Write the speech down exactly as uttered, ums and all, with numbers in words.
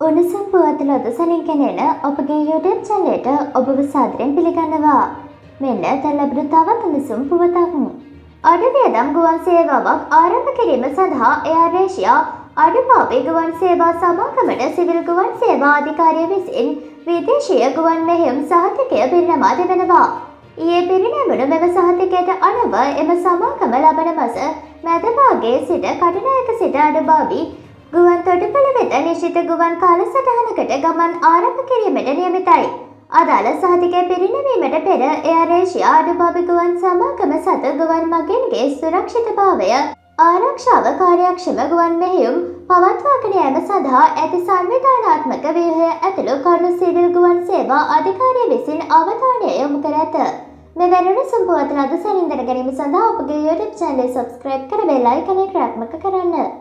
උණුසුම් පුවත් ලොදසනින් කෙනෙන ඔබගේ YouTube channel එකට ඔබව සාදරයෙන් පිළිගන්නවා. මෙන්න දැන් ලැබුණු තවත් උණුසුම් පුවතක්. අඩු වියදම් ගුවන් සේවාවක් ආරම්භ කිරීම සඳහා එයාර් ඒෂියා අඩුපාපේ ගුවන් සේවා සමාගමට සිවිල් ගුවන් සේවා අධිකාරිය විසින් විදේශීය ගුවන් මෙහෙයුම් සහතිකය පිරිනමා දෙවනවා. ඊයේ පිරිනැමුණු මෙම සහතිකයට අනුව එම සමාගම ලබන මාස මැද භාගයේ සිට කටුනායක සිට අඩුපාවි ගුවන් තොටුපළ වෙත නිශ්චිත ගුවන් කාලසටහනකට ගමන් ආරම්භ කිරීමට නියමිතයි. අදාළ සහතිකය පිරිනැමීමට පෙර එයාර් ඒෂියා අඩුපාවි ගුවන් සමාගම සතු ගුවන් මගින්ගේ සුරක්ෂිතභාවය ආරක්ෂාව කාර්යක්ෂම ගුවන් මෙහෙයුම් පවත්වාගෙන යාම සඳහා ඇති සංවිධානාත්මක ව්‍යුහය ඇතුළු කරුණු සිවිල් ගුවන් සේවා අධිකාරිය විසින් අවධානය යොමු කර ඇත. මෙවැනි උණුසුම් පුවත් ලද සැනින් දැන ගැනීම සඳහා ඔබගේ YouTube channel subscribe කර බෙල් අයිකනය ක්‍රියාත්මක කරන්න.